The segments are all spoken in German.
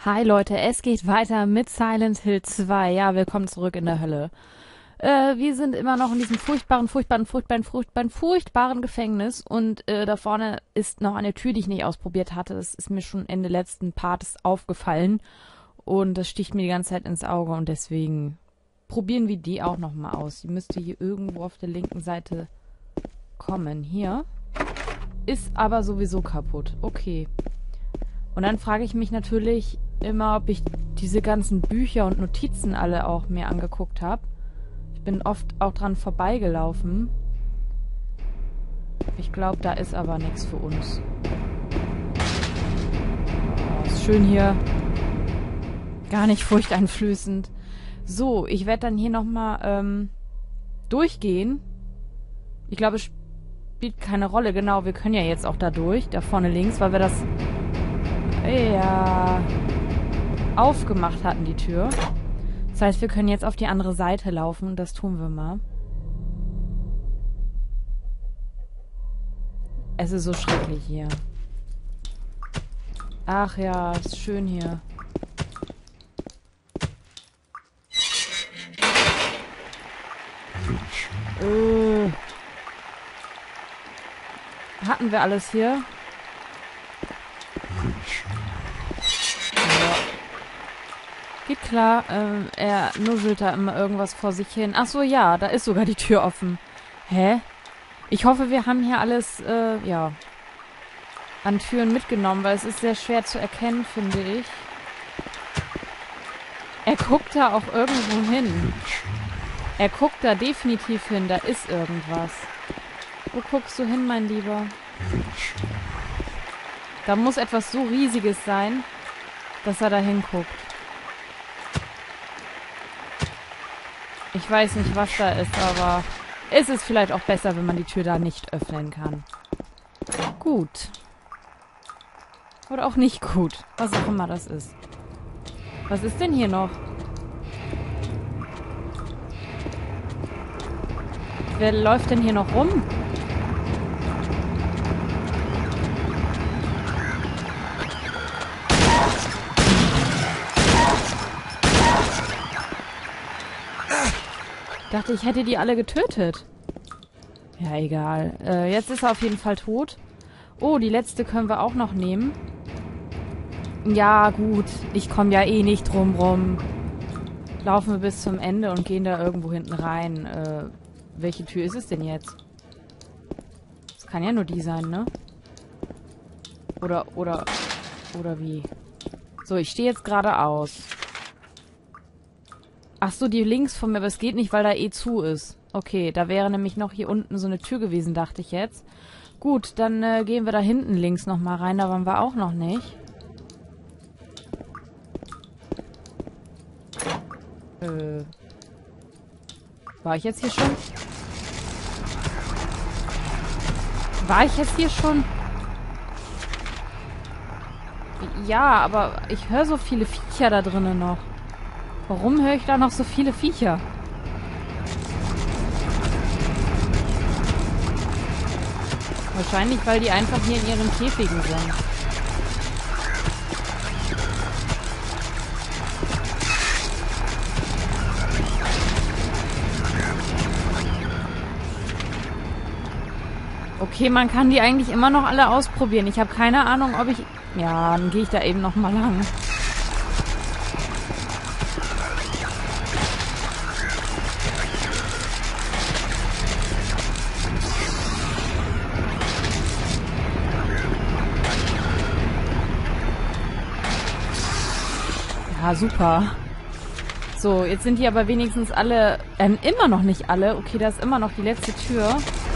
Hi Leute, es geht weiter mit Silent Hill 2. Ja, willkommen zurück in der Hölle. Wir sind immer noch in diesem furchtbaren Gefängnis und da vorne ist noch eine Tür, die ich nicht ausprobiert hatte. Das ist mir schon Ende letzten Parts aufgefallen und das sticht mir die ganze Zeit ins Auge und deswegen probieren wir die auch nochmal aus. Die müsste hier irgendwo auf der linken Seite kommen. Hier. Ist aber sowieso kaputt. Okay. Und dann frage ich mich natürlich immer, ob ich diese ganzen Bücher und Notizen alle auch mir angeguckt habe. Ich bin oft auch dran vorbeigelaufen. Ich glaube, da ist aber nichts für uns. Oh, ist schön hier. Gar nicht furchteinflößend. So, ich werde dann hier nochmal durchgehen. Ich glaube, es spielt keine Rolle. Genau, wir können ja jetzt auch da durch. Da vorne links, weil wir das aufgemacht hatten, die Tür. Das heißt, wir können jetzt auf die andere Seite laufen. Das tun wir mal. Es ist so schrecklich hier. Ach ja, ist schön hier. Hatten wir alles hier? Geht klar, er nuschelt da immer irgendwas vor sich hin. Ach so, ja, da ist sogar die Tür offen. Hä? Ich hoffe, wir haben hier alles, an Türen mitgenommen, weil es ist sehr schwer zu erkennen, finde ich. Er guckt da auch irgendwo hin. Er guckt da definitiv hin, da ist irgendwas. Wo guckst du hin, mein Lieber? Da muss etwas so Riesiges sein, dass er da hinguckt. Ich weiß nicht, was da ist, aber es ist vielleicht auch besser, wenn man die Tür da nicht öffnen kann. Gut. Oder auch nicht gut. Was auch immer das ist. Was ist denn hier noch? Wer läuft denn hier noch rum? Ich dachte, ich hätte die alle getötet. Ja, egal. Jetzt ist er auf jeden Fall tot. Oh, die letzte können wir auch noch nehmen. Ja, gut. Ich komme ja eh nicht drum rum. Laufen wir bis zum Ende und gehen da irgendwo hinten rein. Welche Tür ist es denn jetzt? Das kann ja nur die sein, ne? Oder wie? So, ich stehe jetzt geradeaus. Ach so, die links von mir, aber es geht nicht, weil da eh zu ist. Okay, da wäre nämlich noch hier unten so eine Tür gewesen, dachte ich jetzt. Gut, dann gehen wir da hinten links nochmal rein, da waren wir auch noch nicht. War ich jetzt hier schon? War ich jetzt hier schon? Ja, aber ich höre so viele Viecher da drinnen noch. Warum höre ich da noch so viele Viecher? Wahrscheinlich, weil die einfach hier in ihren Käfigen sind. Okay, man kann die eigentlich immer noch alle ausprobieren. Ich habe keine Ahnung, ob ich... Ja, dann gehe ich da eben noch mal lang. Ja, super. So, jetzt sind die aber wenigstens alle... immer noch nicht alle. Okay, da ist immer noch die letzte Tür.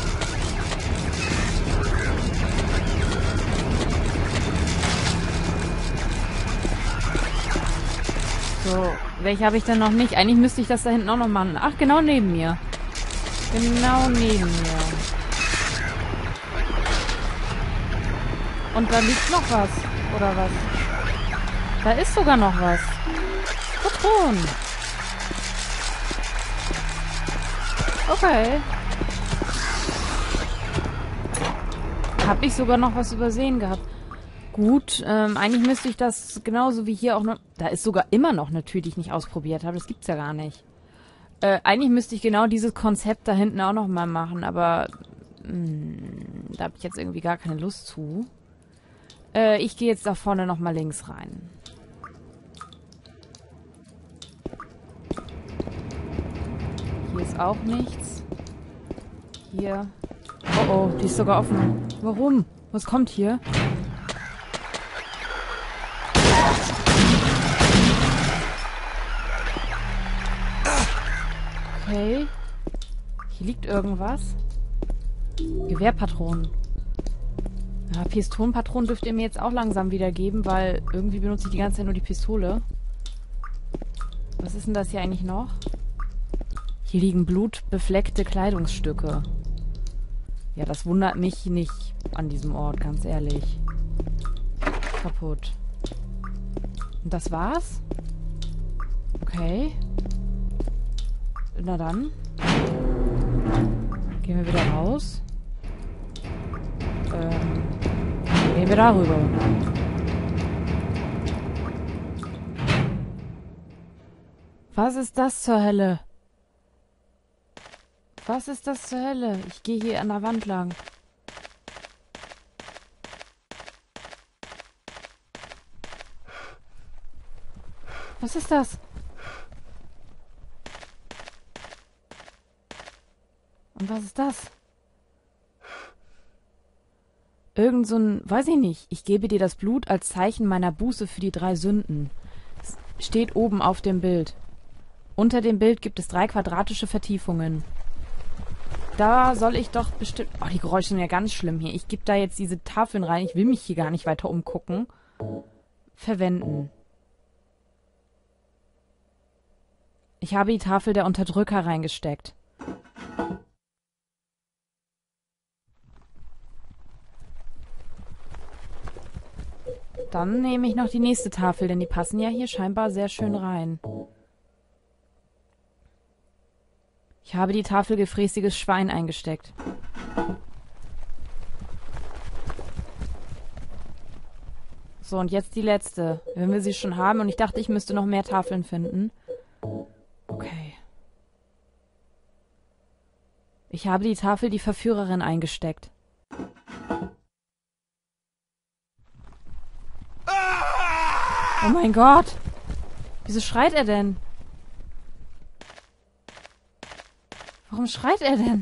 So, welche habe ich denn noch nicht? Eigentlich müsste ich das da hinten auch noch machen. Ach, genau neben mir. Genau neben mir. Und da liegt noch was. Oder was? Da ist sogar noch was. Patron. Okay. Habe ich sogar noch was übersehen gehabt. Gut, eigentlich müsste ich das genauso wie hier auch noch... Da ist sogar immer noch eine Tür, die ich nicht ausprobiert habe. Das gibt's ja gar nicht. Eigentlich müsste ich genau dieses Konzept da hinten auch noch mal machen, aber da habe ich jetzt irgendwie gar keine Lust zu. Ich gehe jetzt da vorne noch mal links rein. Hier ist auch nichts. Hier. Oh oh, die ist sogar offen. Warum? Was kommt hier? Okay. Hier liegt irgendwas. Gewehrpatronen. Ja, Pistolenpatronen dürft ihr mir jetzt auch langsam wieder geben, weil irgendwie benutze ich die ganze Zeit nur die Pistole. Was ist denn das hier eigentlich noch? Hier liegen blutbefleckte Kleidungsstücke. Ja, das wundert mich nicht an diesem Ort, ganz ehrlich. Kaputt. Und das war's? Okay. Na dann. Gehen wir wieder raus. Gehen wir darüber. Was ist das zur Hölle? Was ist das zur Hölle? Ich gehe hier an der Wand lang. Was ist das? Und was ist das? Irgend so ein, weiß ich nicht. Ich gebe dir das Blut als Zeichen meiner Buße für die 3 Sünden. Es steht oben auf dem Bild. Unter dem Bild gibt es 3 quadratische Vertiefungen. Da soll ich doch bestimmt... Oh, die Geräusche sind ja ganz schlimm hier. Ich gebe da jetzt diese Tafeln rein. Ich will mich hier gar nicht weiter umgucken. Verwenden. Ich habe die Tafel der Unterdrücker reingesteckt. Dann nehme ich noch die nächste Tafel, denn die passen ja hier scheinbar sehr schön rein. Ich habe die Tafel gefräßiges Schwein eingesteckt. So, und jetzt die letzte. Wenn wir sie schon haben, und ich dachte, ich müsste noch mehr Tafeln finden. Okay. Ich habe die Tafel die Verführerin eingesteckt. Oh mein Gott! Wieso schreit er denn? Warum schreit er denn?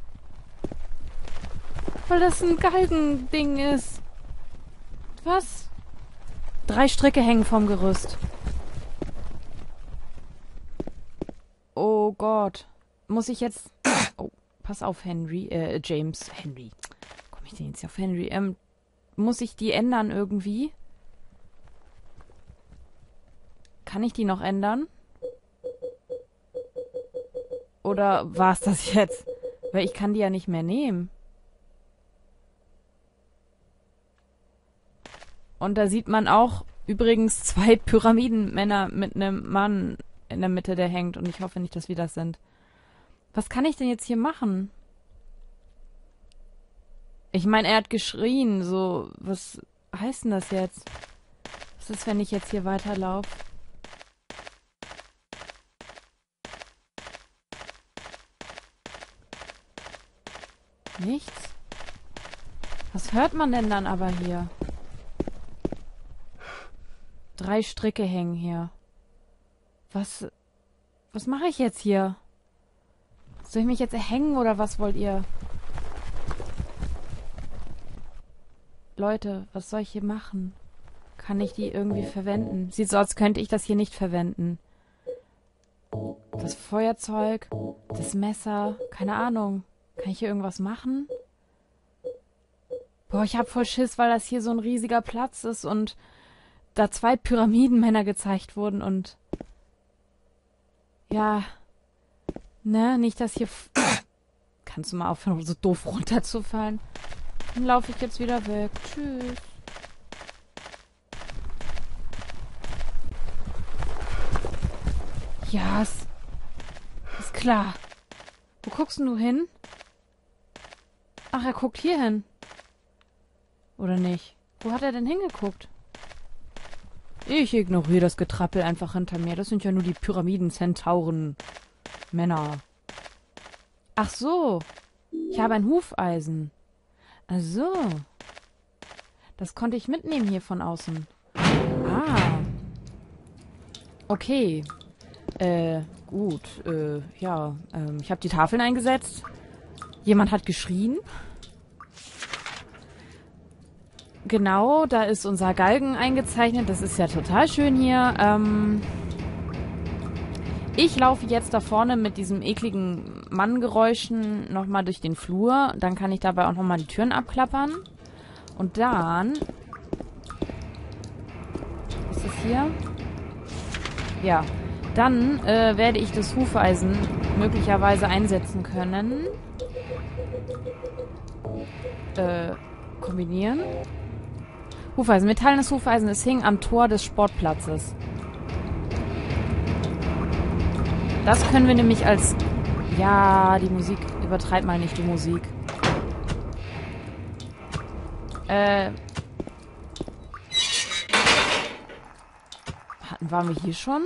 Weil das ein Galgending ist. Was? 3 Stricke hängen vom Gerüst. Oh Gott. Muss ich jetzt... Oh, pass auf, James. Henry. Komme ich denn jetzt auf Henry? Muss ich die ändern irgendwie? Kann ich die noch ändern? Oder war es das jetzt? Weil ich kann die ja nicht mehr nehmen. Und da sieht man auch übrigens 2 Pyramidenmänner mit einem Mann in der Mitte, der hängt. Und ich hoffe nicht, dass wir das sind. Was kann ich denn jetzt hier machen? Ich meine, er hat geschrien. So, was heißt denn das jetzt? Was ist, wenn ich jetzt hier weiterlaufe? Nichts? Was hört man denn dann aber hier? 3 Stricke hängen hier. Was mache ich jetzt hier? Soll ich mich jetzt erhängen oder was wollt ihr? Leute, was soll ich hier machen? Kann ich die irgendwie verwenden? Sieht so aus, als könnte ich das hier nicht verwenden. Das Feuerzeug, das Messer, keine Ahnung. Kann ich hier irgendwas machen? Boah, ich hab voll Schiss, weil das hier so ein riesiger Platz ist und da 2 Pyramidenmänner gezeigt wurden und... Ja... Ne, nicht, dass hier... Kannst du mal aufhören, so doof runterzufallen? Dann laufe ich jetzt wieder weg. Tschüss. Ja, ist klar. Wo guckst denn du hin? Ach, er guckt hier hin. Oder nicht? Wo hat er denn hingeguckt? Ich ignoriere das Getrappel einfach hinter mir. Das sind ja nur die Pyramiden-Zentauren-Männer. Ach so. Ich habe ein Hufeisen. Ach so. Das konnte ich mitnehmen hier von außen. Ah. Okay. Gut. Ja. Ich habe die Tafeln eingesetzt. Jemand hat geschrien. Genau, da ist unser Galgen eingezeichnet. Das ist ja total schön hier. Ich laufe jetzt da vorne mit diesem ekligen Manngeräuschen nochmal durch den Flur. Dann kann ich dabei auch nochmal die Türen abklappern. Und dann... Ist das hier? Ja. Dann werde ich das Hufeisen möglicherweise einsetzen können. Kombinieren. Hufeisen. Metallenes Hufeisen. Es hing am Tor des Sportplatzes. Das können wir nämlich als... Ja, die Musik. Übertreib mal nicht die Musik. Waren wir hier schon?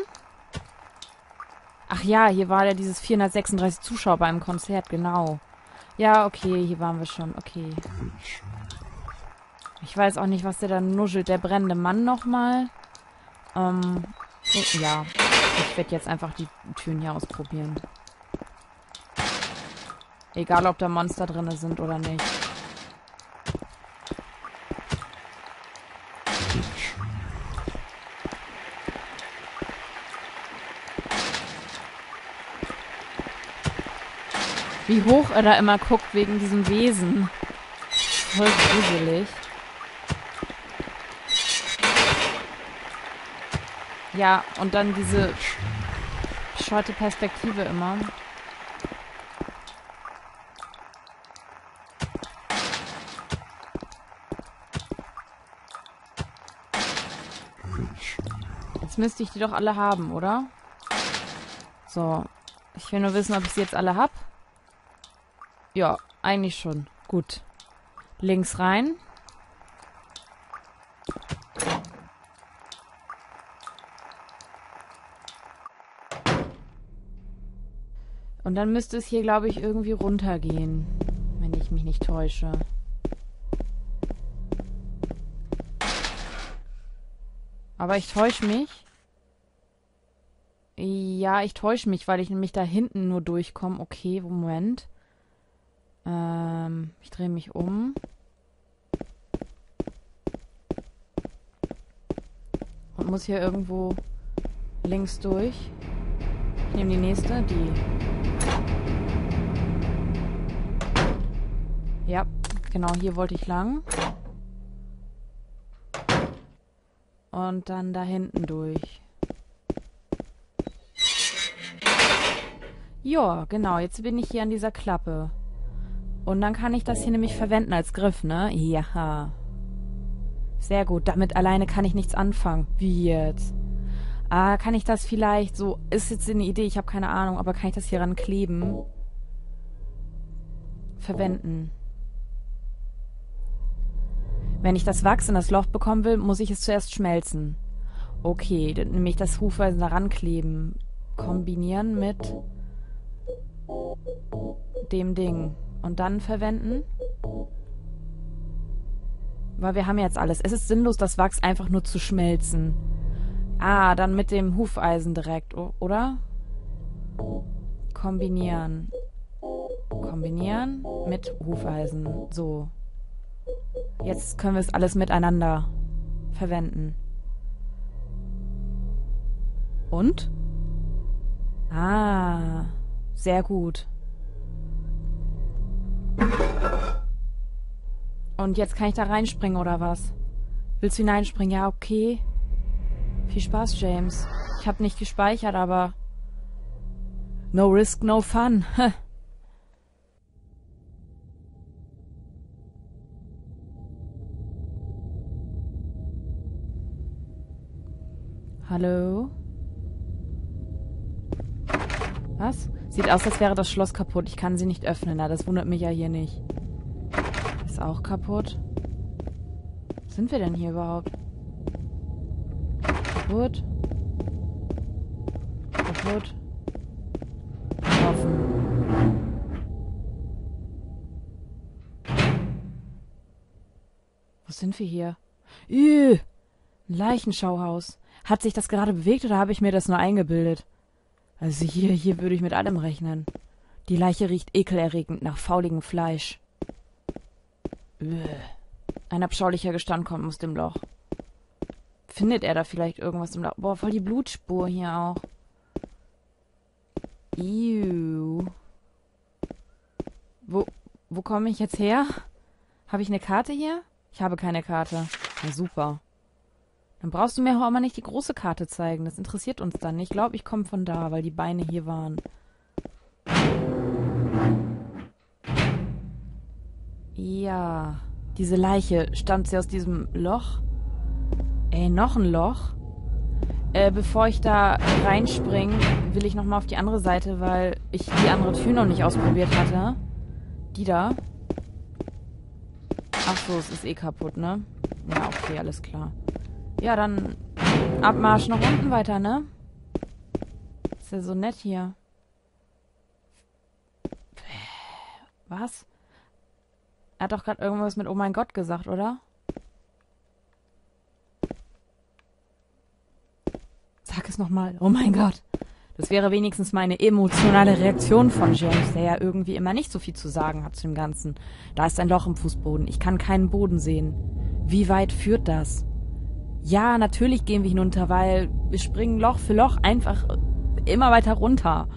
Ach ja, hier war ja dieses 436 Zuschauer beim Konzert, genau. Ja, okay, hier waren wir schon. Okay. Ich weiß auch nicht, was der da nuschelt. Der brennende Mann nochmal. Ja. Ich werde jetzt einfach die Türen hier ausprobieren. Egal, ob da Monster drin sind oder nicht. Wie hoch er da immer guckt wegen diesem Wesen. Voll gruselig. Ja, und dann diese bescheuerte Perspektive immer. Jetzt müsste ich die doch alle haben, oder? So. Ich will nur wissen, ob ich sie jetzt alle hab. Ja, eigentlich schon. Gut. Links rein. Und dann müsste es hier, glaube ich, irgendwie runtergehen. Wenn ich mich nicht täusche. Aber ich täusche mich. Ja, ich täusche mich, weil ich nämlich da hinten nur durchkomme. Okay, Moment. Ich drehe mich um. Und muss hier irgendwo links durch. Ich nehme die nächste, die. Ja, genau, hier wollte ich lang. Und dann da hinten durch. Ja, genau, jetzt bin ich hier an dieser Klappe. Und dann kann ich das hier nämlich verwenden als Griff, ne? Ja. Sehr gut, damit alleine kann ich nichts anfangen. Wie jetzt? Ah, kann ich das vielleicht so... Ist jetzt eine Idee, ich habe keine Ahnung, aber kann ich das hier rankleben? Verwenden. Wenn ich das Wachs in das Loch bekommen will, muss ich es zuerst schmelzen. Okay, dann nehme ich das Hufeisen da rankleben. Kombinieren mit dem Ding. Und dann verwenden. Weil wir haben jetzt alles. Es ist sinnlos, das Wachs einfach nur zu schmelzen. Ah, dann mit dem Hufeisen direkt, oder? Kombinieren. Kombinieren mit Hufeisen. So. Jetzt können wir es alles miteinander verwenden. Und? Ah, sehr gut. Und jetzt kann ich da reinspringen, oder was? Willst du hineinspringen? Ja, okay. Viel Spaß, James. Ich habe nicht gespeichert, aber... No risk, no fun. Hallo? Was? Sieht aus, als wäre das Schloss kaputt. Ich kann sie nicht öffnen. Na, das wundert mich ja hier nicht. Ist auch kaputt. sind wir denn hier überhaupt? Kaputt. Kaputt. Offen. Wo sind wir hier? Ein Leichenschauhaus. Hat sich das gerade bewegt oder habe ich mir das nur eingebildet? Also hier würde ich mit allem rechnen. Die Leiche riecht ekelerregend nach fauligem Fleisch. Ein abscheulicher Gestank kommt aus dem Loch. Findet er da vielleicht irgendwas im Loch? Boah, voll die Blutspur hier auch. Ew. Wo komme ich jetzt her? Habe ich eine Karte hier? Ich habe keine Karte. Na super. Dann brauchst du mir auch mal nicht die große Karte zeigen. Das interessiert uns dann nicht. Ich glaube, ich komme von da, weil die Beine hier waren. Ja. Diese Leiche. Stammt sie aus diesem Loch? Ey, noch ein Loch? Bevor ich da reinspringe, will ich nochmal auf die andere Seite, weil ich die andere Tür noch nicht ausprobiert hatte. Die da. Ach so, es ist eh kaputt, ne? Ja, okay, alles klar. Ja, dann Abmarsch nach unten weiter, ne? Ist ja so nett hier. Was? Er hat doch gerade irgendwas mit Oh mein Gott gesagt, oder? Sag es nochmal. Oh mein Gott. Das wäre wenigstens meine emotionale Reaktion von James, der ja irgendwie immer nicht so viel zu sagen hat zu dem Ganzen. Da ist ein Loch im Fußboden. Ich kann keinen Boden sehen. Wie weit führt das? Ja, natürlich gehen wir hinunter, weil wir springen Loch für Loch einfach immer weiter runter.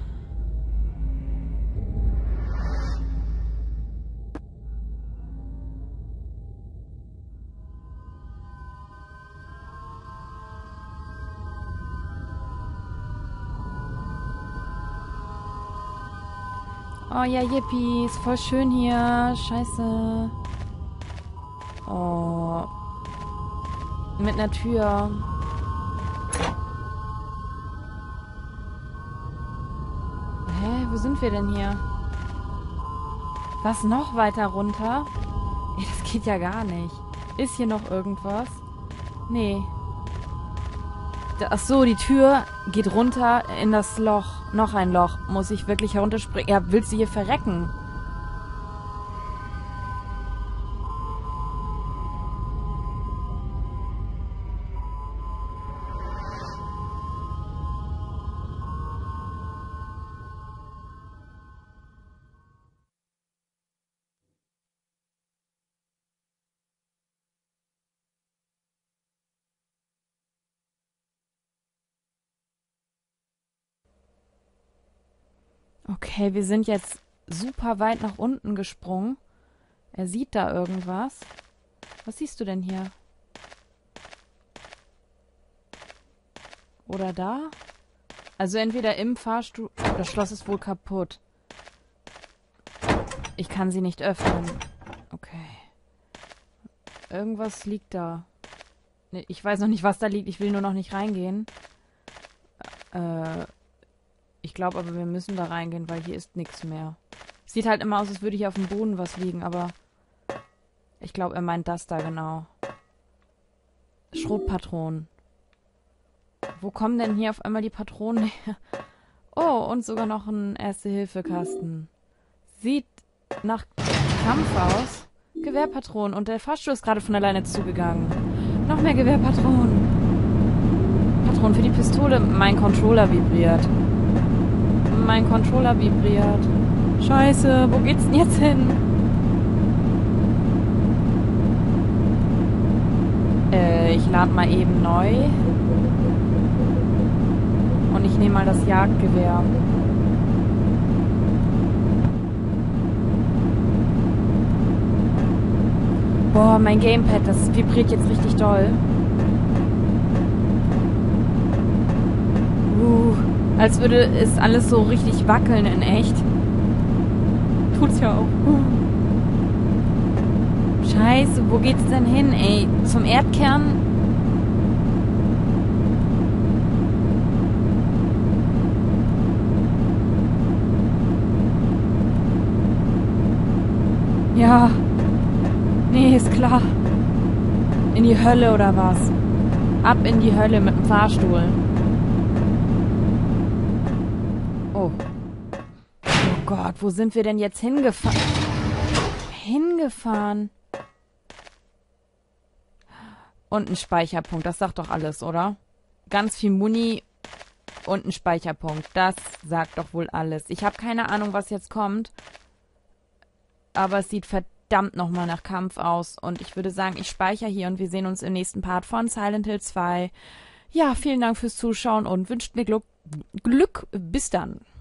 Oh ja, yippie, ist voll schön hier. Scheiße. Oh. Mit einer Tür. Hä, wo sind wir denn hier? Was, noch weiter runter? Ey, das geht ja gar nicht. Ist hier noch irgendwas? Nee. Ach so, die Tür geht runter in das Loch. Noch ein Loch. Muss ich wirklich herunterspringen? Ja, willst du hier verrecken? Okay, wir sind jetzt super weit nach unten gesprungen. Er sieht da irgendwas. Was siehst du denn hier? Oder da? Also entweder im Fahrstuhl... Das Schloss ist wohl kaputt. Ich kann sie nicht öffnen. Okay. Irgendwas liegt da. Nee, ich weiß noch nicht, was da liegt. Ich will nur noch nicht reingehen. Ich glaube aber, wir müssen da reingehen, weil hier ist nichts mehr. Sieht halt immer aus, als würde hier auf dem Boden was liegen, aber ich glaube, er meint das da genau. Schrotpatronen. Wo kommen denn hier auf einmal die Patronen her? Oh, und sogar noch ein Erste-Hilfe-Kasten. Sieht nach Kampf aus. Gewehrpatronen. Und der Fahrstuhl ist gerade von alleine zugegangen. Noch mehr Gewehrpatronen. Patronen für die Pistole. Mein Controller vibriert. Mein Controller vibriert. Scheiße, wo geht's denn jetzt hin? Ich lade mal eben neu. Und ich nehme mal das Jagdgewehr. Boah, mein Gamepad, das vibriert jetzt richtig doll. Als würde es alles so richtig wackeln in echt. Tut's ja auch. Scheiße, wo geht's denn hin, ey? Zum Erdkern? Ja. Nee, ist klar. In die Hölle oder was? Ab in die Hölle mit dem Fahrstuhl. Oh. Oh Gott, wo sind wir denn jetzt hingefahren? Und ein Speicherpunkt, das sagt doch alles, oder? Ganz viel Muni und ein Speicherpunkt, das sagt doch wohl alles. Ich habe keine Ahnung, was jetzt kommt, aber es sieht verdammt nochmal nach Kampf aus. Und ich würde sagen, ich speichere hier und wir sehen uns im nächsten Part von Silent Hill 2. Ja, vielen Dank fürs Zuschauen und wünscht mir Glück. Bis dann.